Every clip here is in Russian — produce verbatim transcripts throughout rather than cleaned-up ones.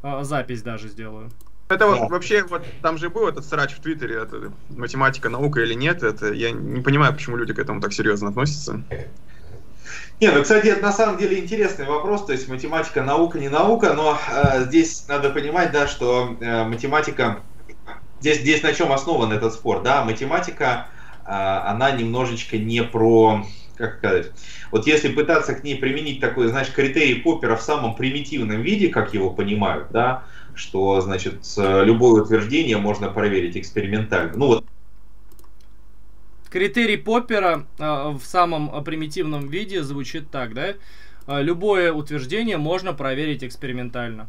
а, запись даже сделаю. Это вот вообще, вот там же был этот срач в Твиттере, это математика, наука или нет, это я не понимаю, почему люди к этому так серьезно относятся. Не, ну, кстати, это на самом деле интересный вопрос, то есть математика, наука, не наука, но э, здесь надо понимать, да, что э, математика, здесь, здесь на чем основан этот спор, да, математика, э, она немножечко не про, как сказать, вот если пытаться к ней применить такой, знаешь, критерий Поппера в самом примитивном виде, как его понимают, да, что, значит, любое утверждение можно проверить экспериментально. Ну вот. Критерий Поппера э, в самом примитивном виде звучит так, да? Э, любое утверждение можно проверить экспериментально.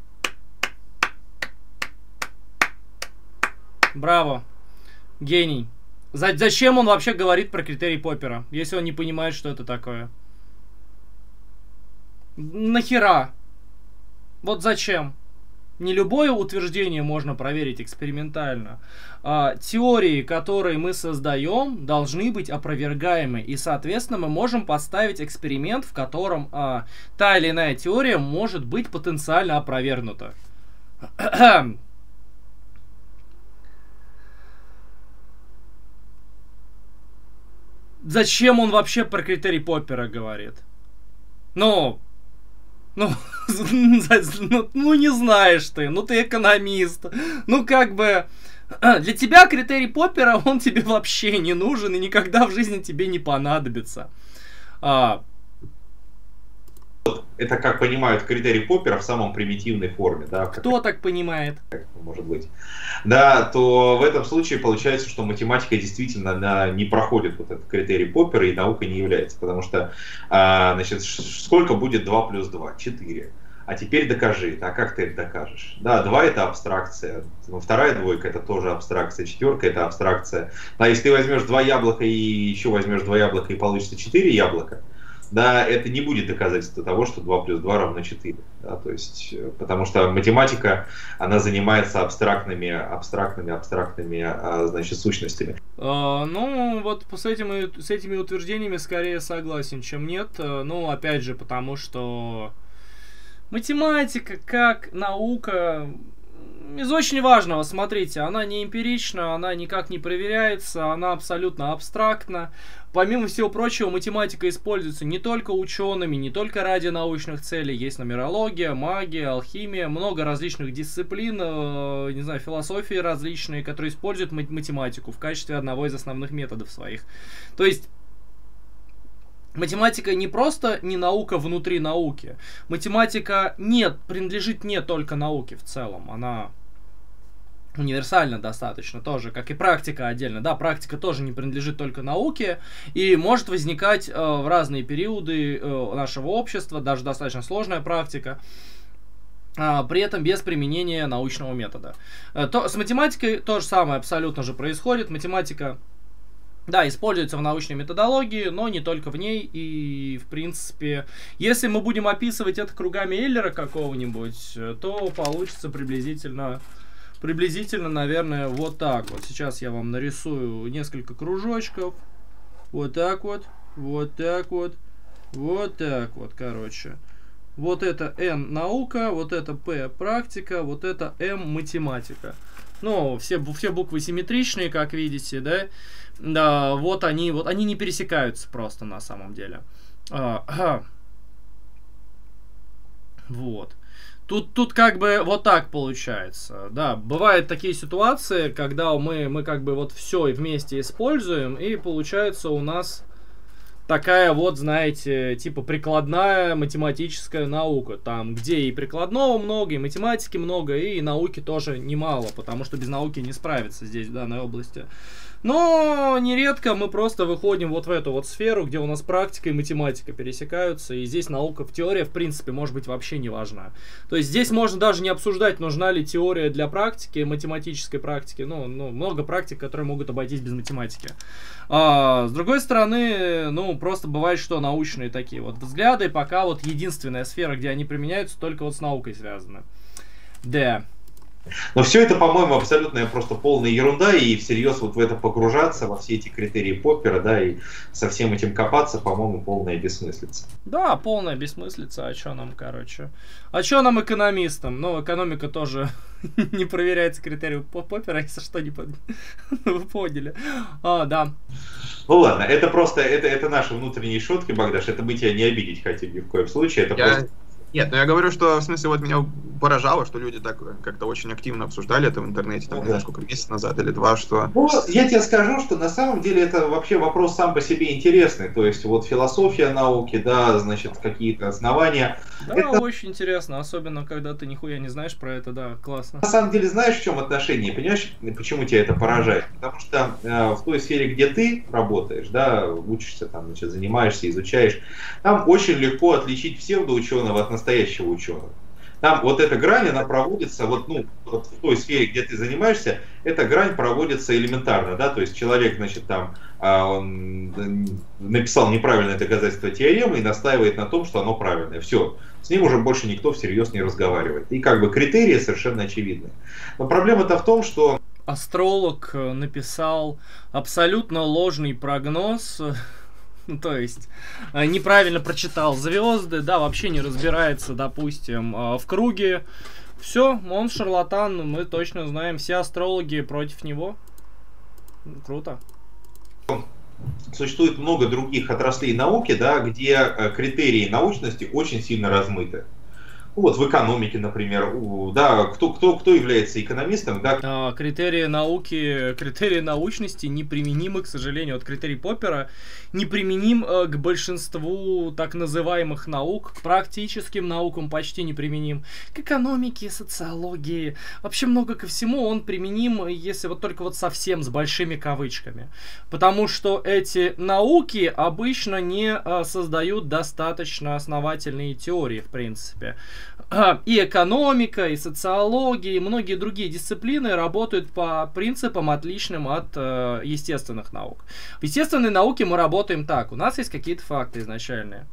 Браво. Гений. За зачем он вообще говорит про критерий Поппера, если он не понимает, что это такое? Нахера? Вот зачем? Не любое утверждение можно проверить экспериментально. А, теории, которые мы создаем, должны быть опровергаемы. И, соответственно, мы можем поставить эксперимент, в котором а, та или иная теория может быть потенциально опровергнута. Зачем он вообще про критерий Поппера говорит? Ну... Ну, ну, ну, не знаешь ты, ну ты экономист. Ну, как бы, для тебя критерий Поппера, он тебе вообще не нужен и никогда в жизни тебе не понадобится. А... Это как понимают критерий Поппера в самом примитивной форме, да? Кто как... так понимает? Как может быть. Да, то в этом случае получается, что математика действительно она не проходит вот этот критерий Поппера и наука не является. Потому что, а, значит, сколько будет два плюс два? четыре. А теперь докажи. А как ты это докажешь? Да, два это абстракция. Вторая двойка это тоже абстракция. Четверка это абстракция. А если ты возьмешь два яблока и еще возьмешь два яблока и получится четыре яблока, да, это не будет доказательство того, что два плюс два равно четыре. Да, то есть, потому что математика, она занимается абстрактными, абстрактными, абстрактными, значит, сущностями. А, ну, вот с этими, с этими утверждениями скорее согласен, чем нет. Ну, опять же, потому что математика как наука из очень важного, смотрите, она не эмпирична, она никак не проверяется, она абсолютно абстрактна. Помимо всего прочего, математика используется не только учеными, не только ради научных целей. Есть нумерология, магия, алхимия, много различных дисциплин, э, не знаю, философии различные, которые используют математику в качестве одного из основных методов своих. То есть математика не просто не наука внутри науки. Математика нет, принадлежит не только науке в целом. Она универсальна достаточно тоже, как и практика отдельно. Да, практика тоже не принадлежит только науке и может возникать э, в разные периоды э, нашего общества, даже достаточно сложная практика, э, при этом без применения научного метода. Э, то, с математикой то же самое абсолютно же происходит. Математика, да, используется в научной методологии, но не только в ней. И, в принципе, если мы будем описывать это кругами Эйлера какого-нибудь, то получится приблизительно, приблизительно, наверное, вот так вот. Сейчас я вам нарисую несколько кружочков. Вот так вот, вот так вот, вот так вот, короче. Вот это N наука, вот это P практика, вот это M математика. Ну, все, все буквы симметричные, как видите, да? Да, вот они, вот они не пересекаются просто на самом деле. А, а. Вот. Тут, тут как бы вот так получается. Да, бывают такие ситуации, когда мы, мы как бы вот все вместе используем, и получается у нас такая вот, знаете, типа прикладная математическая наука. Там, где и прикладного много, и математики много, и науки тоже немало, потому что без науки не справиться здесь, в данной области. Но нередко мы просто выходим вот в эту вот сферу, где у нас практика и математика пересекаются, и здесь наука в теории, в принципе, может быть вообще не важна. То есть здесь можно даже не обсуждать, нужна ли теория для практики, математической практики. Ну, ну много практик, которые могут обойтись без математики. А, с другой стороны, ну, просто бывает, что научные такие вот взгляды, пока вот единственная сфера, где они применяются, только вот с наукой связаны. Да. Но все это, по-моему, абсолютно просто полная ерунда, и всерьез вот в это погружаться, во все эти критерии Поппера, да, и со всем этим копаться, по-моему, полная бессмыслица. Да, полная бессмыслица, а чё нам, короче? А чё нам, экономистам? Ну, экономика тоже не проверяется критерием Поппера, если что, не под... вы поняли. А, да. Ну ладно, это просто, это, это наши внутренние шутки, Богдаш, это мы тебя не обидеть хотим ни в коем случае, это Я... просто... Нет, ну я говорю, что в смысле вот меня поражало, что люди так как-то очень активно обсуждали это в интернете, там, Ну, не знаю, да. сколько, месяц назад или два, что... Ну, я тебе скажу, что на самом деле это вообще вопрос сам по себе интересный. То есть вот философия науки, да, значит, какие-то основания. Да, Это, очень интересно, особенно когда ты нихуя не знаешь про это, да, классно. на самом деле, знаешь, в чем отношение? Понимаешь, почему тебя это поражает? Потому что э, в той сфере, где ты работаешь, да, учишься, там, значит, занимаешься, изучаешь, там очень легко отличить псевдоученого от настоящего ученого. Там вот эта грань, она проводится, вот, ну, вот в той сфере, где ты занимаешься, эта грань проводится элементарно, да, то есть человек, значит, там, он написал неправильное доказательство теоремы и настаивает на том, что оно правильное. Все, с ним уже больше никто всерьез не разговаривает. И как бы критерии совершенно очевидны. Но проблема-то в том, что... Астролог написал абсолютно ложный прогноз. Ну, то есть, неправильно прочитал звезды, да, вообще не разбирается, допустим, в круге. Все, он шарлатан, мы точно знаем, все астрологи против него. Круто. Существует много других отраслей науки, да, где критерии научности очень сильно размыты. Вот в экономике, например, да, кто, кто, кто является экономистом, да? А, критерии науки, критерии научности неприменимы, к сожалению, от критерий Поппера неприменим э, к большинству так называемых наук, к практическим наукам почти неприменим, к экономике, социологии, вообще много ко всему он применим, если вот только вот совсем с большими кавычками, потому что эти науки обычно не э, создают достаточно основательные теории, в принципе. И экономика, и социология, и многие другие дисциплины работают по принципам, отличным от э, естественных наук. В естественной науке мы работаем так. У нас есть какие-то факты изначальные.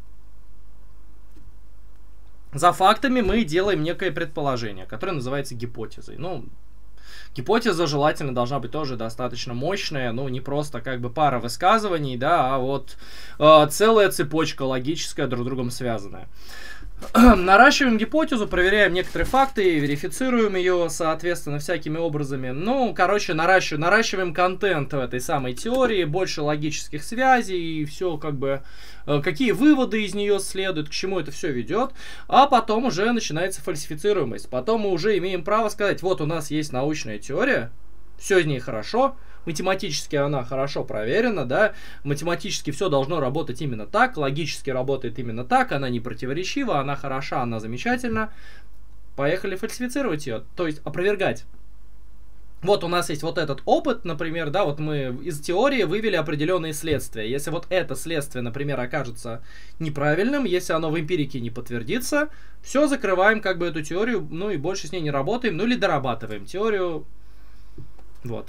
За фактами мы делаем некое предположение, которое называется гипотезой. Ну, гипотеза желательно должна быть тоже достаточно мощная, ну, не просто как бы пара высказываний, да, а вот э, целая цепочка логическая, друг с другом связанная. Наращиваем гипотезу, проверяем некоторые факты, верифицируем ее, соответственно, всякими образами. Ну, короче, наращиваем, наращиваем контент в этой самой теории, больше логических связей, и все как бы, какие выводы из нее следуют, к чему это все ведет. А потом уже начинается фальсифицируемость. Потом мы уже имеем право сказать, вот у нас есть научная теория, все из ней хорошо, математически она хорошо проверена, да, математически все должно работать именно так, логически работает именно так, она не противоречива, она хороша, она замечательна. Поехали фальсифицировать ее, то есть опровергать. Вот у нас есть вот этот опыт, например, да, вот мы из теории вывели определенные следствия. Если вот это следствие, например, окажется неправильным, если оно в эмпирике не подтвердится, все, закрываем как бы эту теорию, ну и больше с ней не работаем, ну или дорабатываем теорию. Вот.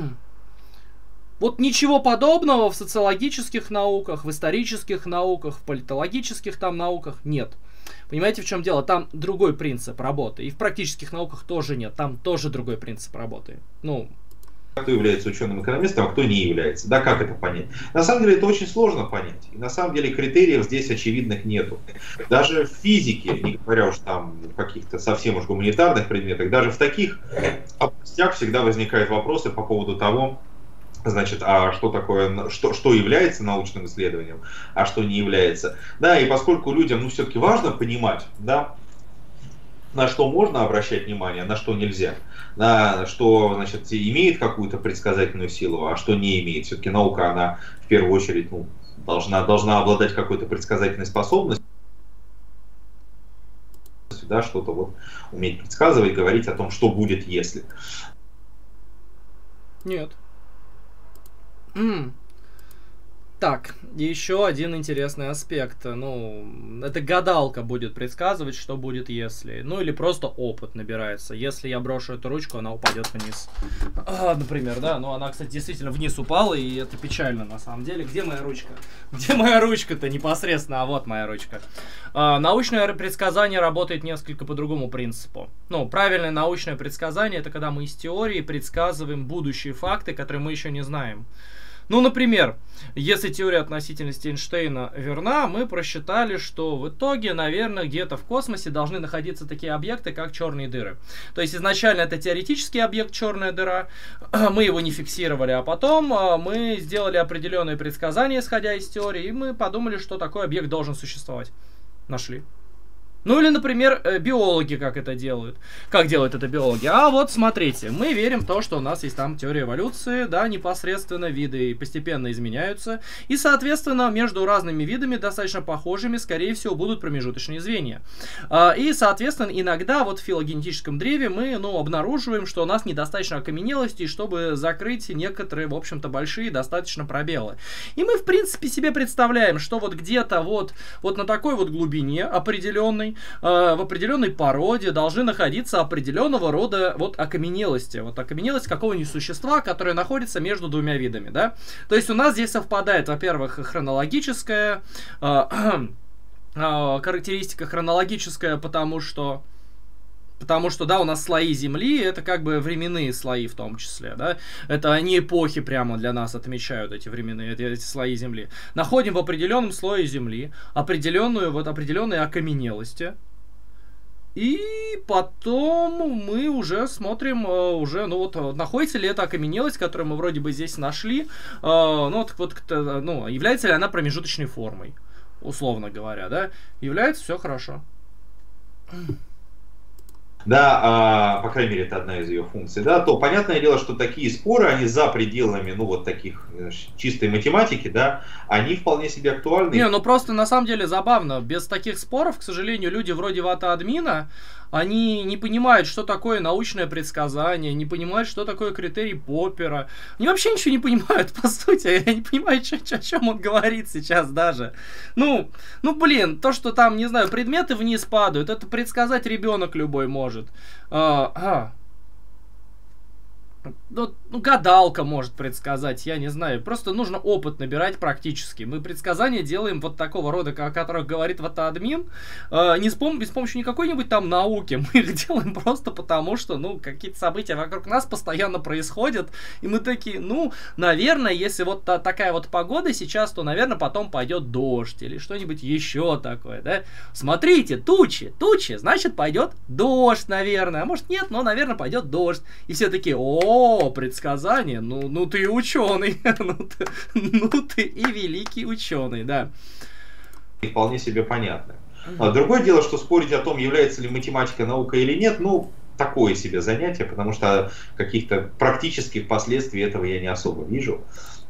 Вот ничего подобного в социологических науках, в исторических науках, в политологических там науках нет. Понимаете, в чем дело? Там другой принцип работы. И в практических науках тоже нет. Там тоже другой принцип работы. Ну, кто является ученым-экономистом, а кто не является. Да, как это понять? На самом деле это очень сложно понять. И на самом деле критериев здесь очевидных нету. Даже в физике, не говоря уж там в каких-то совсем уж гуманитарных предметах, даже в таких областях всегда возникают вопросы по поводу того, значит, а что такое, что, что является научным исследованием, а что не является. Да, и поскольку людям, ну, все-таки важно понимать, да, на что можно обращать внимание, на что нельзя, на что, значит, имеет какую-то предсказательную силу, а что не имеет. Все-таки наука, она в первую очередь, ну, должна, должна обладать какой-то предсказательной способностью, да, что-то вот уметь предсказывать, говорить о том, что будет, если. Нет. Mm. Так, еще один интересный аспект. Ну, это гадалка будет предсказывать, что будет, если. Ну, или просто опыт набирается. Если я брошу эту ручку, она упадет вниз. А, например, да. Ну, она, кстати, действительно вниз упала, и это печально на самом деле. Где моя ручка? Где моя ручка-то непосредственно? А вот моя ручка. А, научное предсказание работает несколько по другому принципу. Ну, правильное научное предсказание — это когда мы из теории предсказываем будущие факты, которые мы еще не знаем. Ну, например, если теория относительности Эйнштейна верна, мы просчитали, что в итоге, наверное, где-то в космосе должны находиться такие объекты, как черные дыры. То есть изначально это теоретический объект черная дыра, мы его не фиксировали, а потом мы сделали определенные предсказания, исходя из теории, и мы подумали, что такой объект должен существовать. Нашли. Ну или, например, биологи как это делают. Как делают это биологи? А вот смотрите, мы верим в то, что у нас есть там теория эволюции, да, непосредственно виды постепенно изменяются, и, соответственно, между разными видами, достаточно похожими, скорее всего, будут промежуточные звенья. И, соответственно, иногда вот в филогенетическом древе мы, ну, обнаруживаем, что у нас недостаточно окаменелости, чтобы закрыть некоторые, в общем-то, большие достаточно пробелы. И мы, в принципе, себе представляем, что вот где-то вот, вот на такой вот глубине определенной, в определенной породе должны находиться определенного рода вот окаменелости. Вот окаменелость какого-нибудь существа, которое находится между двумя видами, да. То есть у нас здесь совпадает, во-первых, хронологическая э, э, характеристика хронологическая, потому что Потому что, да, у нас слои Земли, это как бы временные слои в том числе, да. Это они эпохи прямо для нас отмечают, эти временные, эти, эти слои Земли. Находим в определенном слое Земли определенную, вот определенные окаменелости. И потом мы уже смотрим, уже, ну вот, находится ли эта окаменелость, которую мы вроде бы здесь нашли, ну, вот, вот, ну, является ли она промежуточной формой, условно говоря, да. Является, все хорошо. Да, а, по крайней мере, это одна из ее функций, да, то понятное дело, что такие споры, они за пределами, ну, вот таких чистой математики, да, они вполне себе актуальны. Не, ну просто на самом деле забавно, без таких споров, к сожалению, люди вроде вата-админа, они не понимают, что такое научное предсказание, не понимают, что такое критерий Поппера. Они вообще ничего не понимают, по сути. Я не понимаю, чё, чё, о чем он говорит сейчас даже. Ну, ну, блин, то, что там, не знаю, предметы вниз падают, это предсказать ребенок любой может. А, а. Ну, ну, гадалка может предсказать, я не знаю. Просто нужно опыт набирать практически. Мы предсказания делаем вот такого рода, о которых говорит вата-админ, э, не с, пом- с помощью никакой нибудь там науки. Мы их делаем просто потому, что, ну, какие-то события вокруг нас постоянно происходят. И мы такие, ну, наверное, если вот та- такая вот погода сейчас, то, наверное, потом пойдет дождь или что-нибудь еще такое, да. Смотрите, тучи, тучи, значит, пойдет дождь, наверное. А может, нет, но, наверное, пойдет дождь. И все такие, о, О, предсказание, ну, ну ты ученый, ну, ты, ну ты и великий ученый, да. И вполне себе понятно. А другое дело, что спорить о том, является ли математика наукой или нет, ну, такое себе занятие, потому что каких-то практических последствий этого я не особо вижу.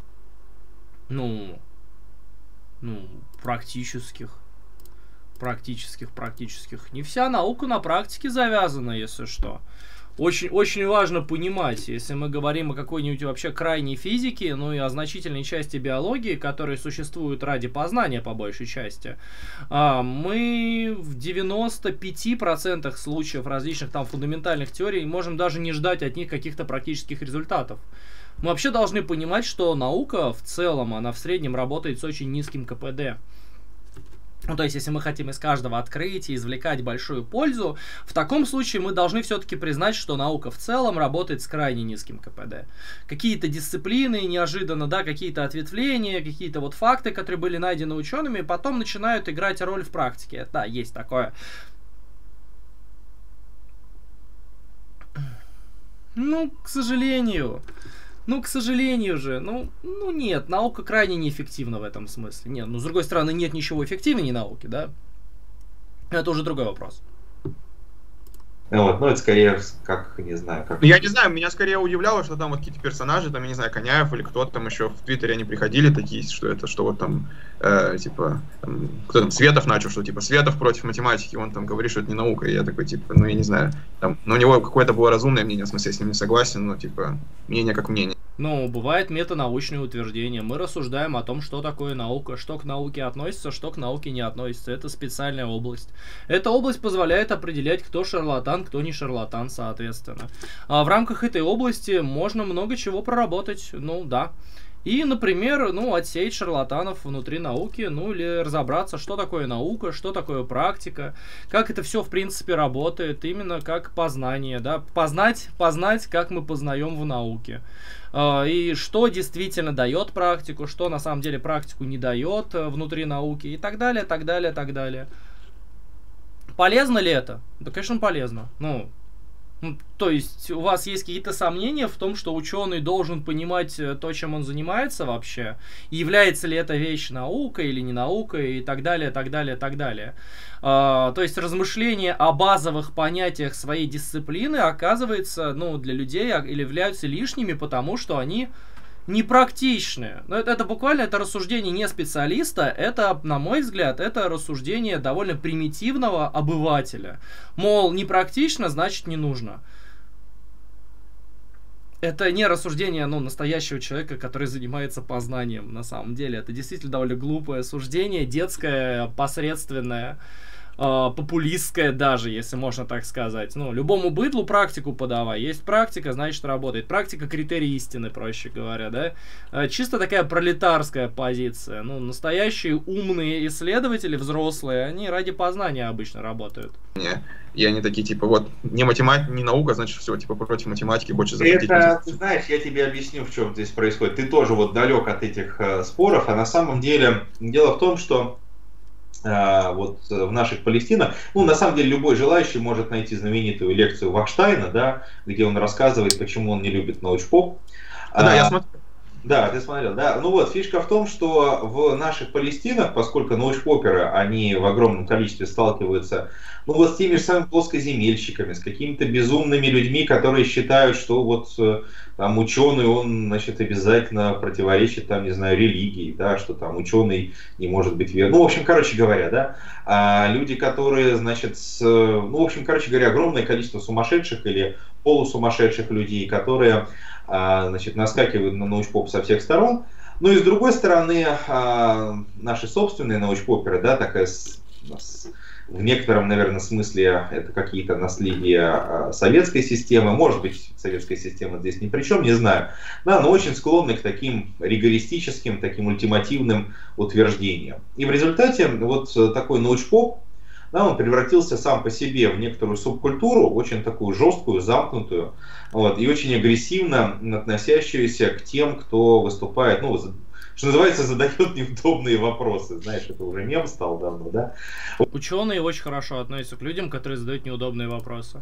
Ну, ну, практических, практических, практических. Не вся наука на практике завязана, если что. Очень, очень важно понимать, если мы говорим о какой-нибудь вообще крайней физике, ну и о значительной части биологии, которые существуют ради познания по большей части, мы в девяноста пяти процентах случаев различных там фундаментальных теорий можем даже не ждать от них каких-то практических результатов. Мы вообще должны понимать, что наука в целом, она в среднем работает с очень низким ка пэ дэ. Ну, то есть, если мы хотим из каждого открытия извлекать большую пользу, в таком случае мы должны все-таки признать, что наука в целом работает с крайне низким ка пэ дэ. Какие-то дисциплины неожиданно, да, какие-то ответвления, какие-то вот факты, которые были найдены учеными, потом начинают играть роль в практике. Да, есть такое. Ну, к сожалению... Ну, к сожалению же, ну, ну нет, наука крайне неэффективна в этом смысле. Нет, ну, с другой стороны, нет ничего эффективнее науки, да? Это уже другой вопрос. Вот, ну, это скорее, как, не знаю, как... Я не знаю, меня скорее удивляло, что там вот какие-то персонажи, там, я не знаю, Коняев или кто-то там еще в Твиттере они приходили такие, что это, что вот там, э, типа, там, кто там, Светов начал, что, типа, Светов против математики, он там говорит, что это не наука, и я такой, типа, ну, я не знаю, там, но у него какое-то было разумное мнение, в смысле, я с ним не согласен, но, типа, мнение как мнение. Ну, бывает метанаучные утверждения. Мы рассуждаем о том, что такое наука, что к науке относится, что к науке не относится. Это специальная область. Эта область позволяет определять, кто шарлатан, кто не шарлатан, соответственно. А в рамках этой области можно много чего проработать. Ну, да. И, например, ну, отсеять шарлатанов внутри науки, ну, или разобраться, что такое наука, что такое практика, как это все, в принципе, работает, именно как познание, да, познать, познать, как мы познаем в науке. И что действительно дает практику, что на самом деле практику не дает внутри науки, и так далее, так далее, так далее. Полезно ли это? Да, конечно, полезно. Ну, Ну, то есть у вас есть какие-то сомнения в том, что ученый должен понимать то, чем он занимается вообще, и является ли эта вещь наукой или не наукой, и так далее, так далее, так далее. А, то есть размышления о базовых понятиях своей дисциплины, оказывается, ну, для людей или являются лишними, потому что они непрактичные. Но это, это буквально это рассуждение не специалиста, это, на мой взгляд, это рассуждение довольно примитивного обывателя. Мол, непрактично, значит не нужно. Это не рассуждение, ну, настоящего человека, который занимается познанием, на самом деле. Это действительно довольно глупое суждение, детское, посредственное, популистское даже, если можно так сказать. Ну, любому быдлу практику подавай. Есть практика, значит работает. Практика — критерий истины, проще говоря, да. Чисто такая пролетарская позиция. Ну, настоящие умные исследователи, взрослые, они ради познания обычно работают. Не, и они такие, типа, вот, не математика, не наука, значит, все, типа, против математики, больше запретить. Это, ты знаешь, я тебе объясню, в чем здесь происходит. Ты тоже вот далек от этих э, споров, а на самом деле дело в том, что вот в наших Палестинах, ну, на самом деле, любой желающий может найти знаменитую лекцию Вахштайна, да, где он рассказывает, почему он не любит научпоп. Да, а, я смотрю. Да, ты смотрел, да. Ну вот, фишка в том, что в наших Палестинах, поскольку научпоперы, они в огромном количестве сталкиваются, ну вот с теми же самыми плоскоземельщиками, с какими-то безумными людьми, которые считают, что вот там ученый, он, значит, обязательно противоречит, там, не знаю, религии, да, что там ученый не может быть верным. Ну, в общем, короче говоря, да, а люди, которые, значит, с, ну, в общем, короче говоря, огромное количество сумасшедших или полусумасшедших людей, которые, значит, наскакивают на научпоп со всех сторон. Ну и с другой стороны, наши собственные научпоперы, да, такая с, с, в некотором, наверное, смысле это какие-то наследия советской системы, может быть, советская система здесь ни при чем, не знаю, да, но очень склонны к таким ригористическим, таким ультимативным утверждениям. И в результате вот такой научпоп, да, он превратился сам по себе в некоторую субкультуру, очень такую жесткую, замкнутую, вот, и очень агрессивно относящуюся к тем, кто выступает, ну, что называется, задает неудобные вопросы. Знаешь, это уже мем стал давно, да? Ученые очень хорошо относятся к людям, которые задают неудобные вопросы.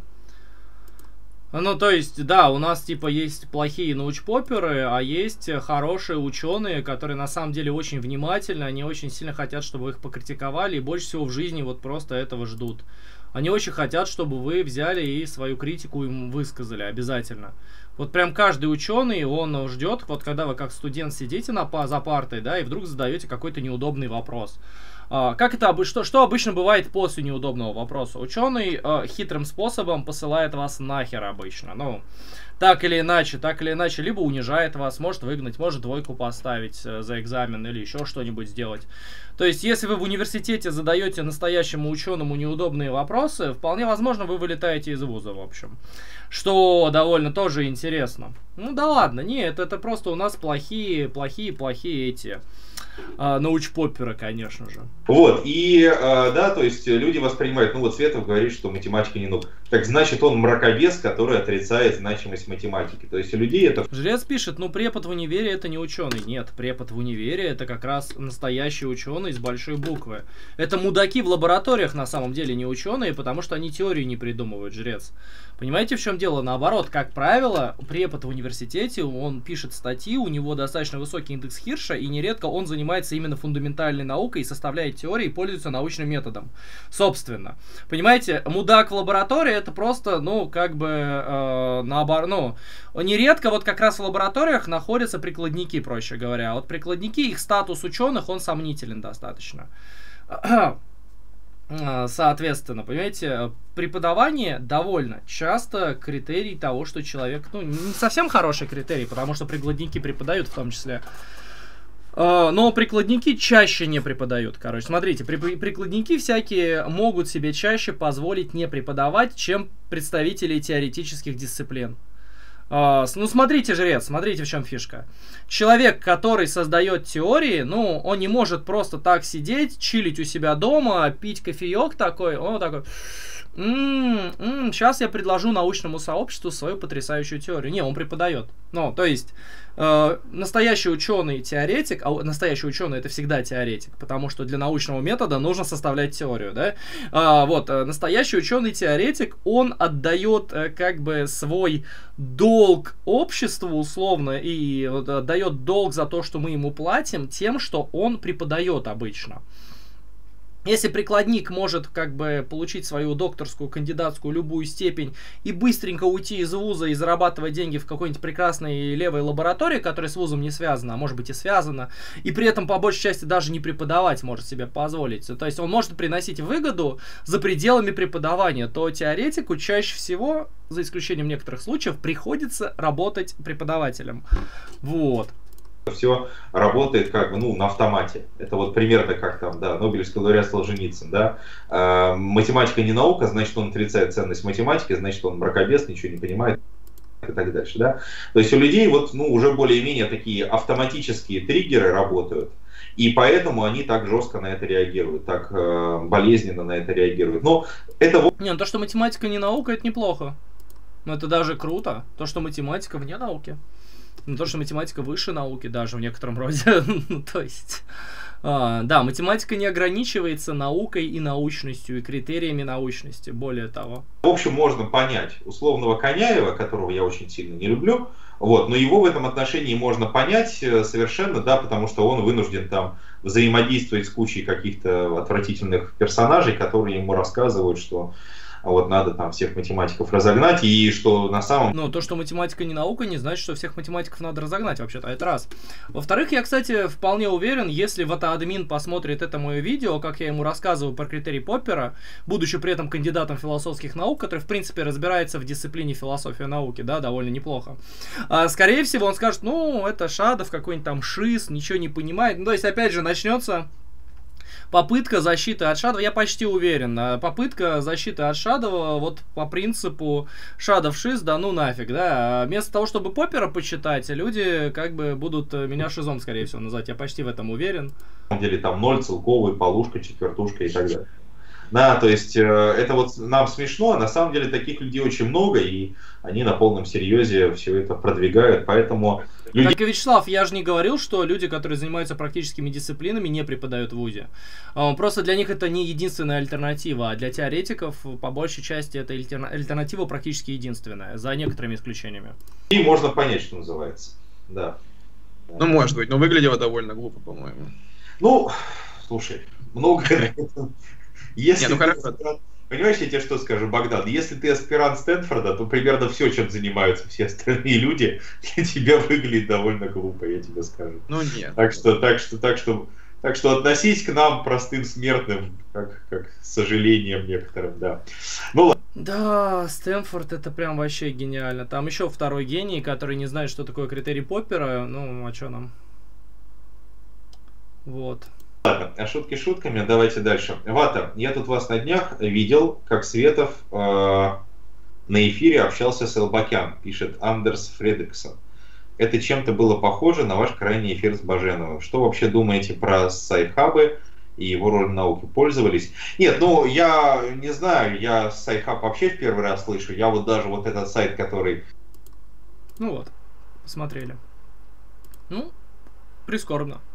Ну, то есть, да, у нас, типа, есть плохие научпоперы, а есть хорошие ученые, которые, на самом деле, очень внимательны, они очень сильно хотят, чтобы их покритиковали, и больше всего в жизни вот просто этого ждут. Они очень хотят, чтобы вы взяли и свою критику им высказали, обязательно. Вот прям каждый ученый, он ждет, вот когда вы как студент сидите на, за партой, да, и вдруг задаете какой-то неудобный вопрос. А, как это, что, что обычно бывает после неудобного вопроса? Ученый а, хитрым способом посылает вас нахер обычно. Ну, так или иначе, так или иначе, либо унижает вас, может выгнать, может двойку поставить за экзамен или еще что-нибудь сделать. То есть, если вы в университете задаете настоящему ученому неудобные вопросы, вполне возможно, вы вылетаете из вуза, в общем. Что довольно тоже интересно. Ну да ладно, нет, это просто у нас плохие, плохие, плохие эти а, научпоперы, конечно же. Вот, и, а, да, то есть люди воспринимают, ну вот Светов говорит, что математика не наука. Так значит, он мракобес, который отрицает значимость математики. То есть у людей это... Жрец пишет, ну препод в универе это не ученый. Нет, препод в универе это как раз настоящий ученый с большой буквы. Это мудаки в лабораториях на самом деле не ученые, потому что они теорию не придумывают, жрец. Понимаете, в чем дело? Наоборот, как правило, препод в университете, он пишет статьи, у него достаточно высокий индекс Хирша, и нередко он занимается именно фундаментальной наукой, составляет теории и пользуется научным методом. Собственно. Понимаете, мудак в лаборатории это просто, ну, как бы, э, наоборот, ну, нередко вот как раз в лабораториях находятся прикладники, проще говоря. Вот прикладники, их статус ученых, он сомнителен достаточно. Соответственно, понимаете, преподавание довольно часто критерий того, что человек, ну, не совсем хороший критерий, потому что прикладники преподают в том числе. Но прикладники чаще не преподают, короче. Смотрите, прикладники всякие могут себе чаще позволить не преподавать, чем представители теоретических дисциплин. Uh, ну, смотрите, жрец, смотрите, в чем фишка. Человек, который создает теории, ну, он не может просто так сидеть, чилить у себя дома, пить кофеек такой, он такой... М-м-м, м-м, сейчас я предложу научному сообществу свою потрясающую теорию. Не, он преподает. Ну, то есть, э, настоящий ученый-теоретик, а настоящий ученый это всегда теоретик, потому что для научного метода нужно составлять теорию, да? А, вот, э, настоящий ученый-теоретик, он отдает э, как бы свой долг обществу условно и вот, отдает долг за то, что мы ему платим, тем, что он преподает обычно. Если прикладник может как бы получить свою докторскую, кандидатскую, любую степень и быстренько уйти из вуза и зарабатывать деньги в какой-нибудь прекрасной левой лаборатории, которая с вузом не связана, а может быть и связана, и при этом по большей части даже не преподавать может себе позволить, то есть он может приносить выгоду за пределами преподавания, то теоретику чаще всего, за исключением некоторых случаев, приходится работать преподавателем. Вот. Все работает как бы, ну, на автомате. Это вот примерно как там, да, Нобелевский лауреат Солженицын, да. Э, математика не наука, значит, он отрицает ценность математики, значит, он мракобес, ничего не понимает и так дальше, да. То есть у людей вот, ну, уже более-менее такие автоматические триггеры работают, и поэтому они так жестко на это реагируют, так э, болезненно на это реагируют. Но это вот... Не, ну то, что математика не наука, это неплохо. Но это даже круто. То, что математика вне науки. Ну, то, что математика выше науки даже в некотором роде. Ну, то есть, а, да, математика не ограничивается наукой и научностью, и критериями научности, более того. В общем, можно понять условного Коняева, которого я очень сильно не люблю, вот, но его в этом отношении можно понять совершенно, да, потому что он вынужден там взаимодействовать с кучей каких-то отвратительных персонажей, которые ему рассказывают, что вот надо там всех математиков разогнать, и что на самом... Ну, то, что математика не наука, не значит, что всех математиков надо разогнать, вообще-то, это раз. Во-вторых, я, кстати, вполне уверен, если вата-админ посмотрит это мое видео, как я ему рассказываю про критерий Поппера, будучи при этом кандидатом философских наук, который, в принципе, разбирается в дисциплине философия науки, да, довольно неплохо. А, скорее всего, он скажет, ну, это Шадов, какой-нибудь там шиз, ничего не понимает. Ну, то есть, опять же, начнется... Попытка защиты от Шадова, я почти уверен, попытка защиты от Шадова вот по принципу Шадов шиз, да ну нафиг, да. Вместо того, чтобы Поппера почитать, люди как бы будут меня шизом, скорее всего, называть, я почти в этом уверен. На самом деле там ноль, целковый, полушка, четвертушка и так далее. Да, то есть это вот нам смешно, а на самом деле таких людей очень много, и они на полном серьезе все это продвигают, поэтому... Люди... Как и Вячеслав, я же не говорил, что люди, которые занимаются практическими дисциплинами, не преподают в вузе. Просто для них это не единственная альтернатива, а для теоретиков, по большей части, это альтернатива практически единственная, за некоторыми исключениями. И можно понять, что называется, да. Ну, может быть, но выглядело довольно глупо, по-моему. Ну, слушай, много... Если Не, ну, ты, хорошо. Понимаешь, я тебе что скажу, Богдан? Если ты аспирант Стэнфорда, то примерно все, чем занимаются все остальные люди, для тебя выглядит довольно глупо, я тебе скажу. Ну нет. Так что, так что, так что, так что относись к нам, простым смертным, как, как с сожалением некоторым, да. Ну ладно. Да, Стэнфорд это прям вообще гениально. Там еще второй гений, который не знает, что такое критерий Поппера. Ну, а что нам? Вот. Ладно, а шутки шутками, давайте дальше. Вата, я тут вас на днях видел, как Светов э, на эфире общался с Элбакян, пишет Андерс Фредриксон. Это чем-то было похоже на ваш крайний эфир с Баженовым. Что вообще думаете про сайт-хабы и его роль в науке? Пользовались? Нет, ну я не знаю, я сайт-хаб вообще в первый раз слышу. Я вот даже вот этот сайт, который... Ну вот, посмотрели. Ну, прискорбно.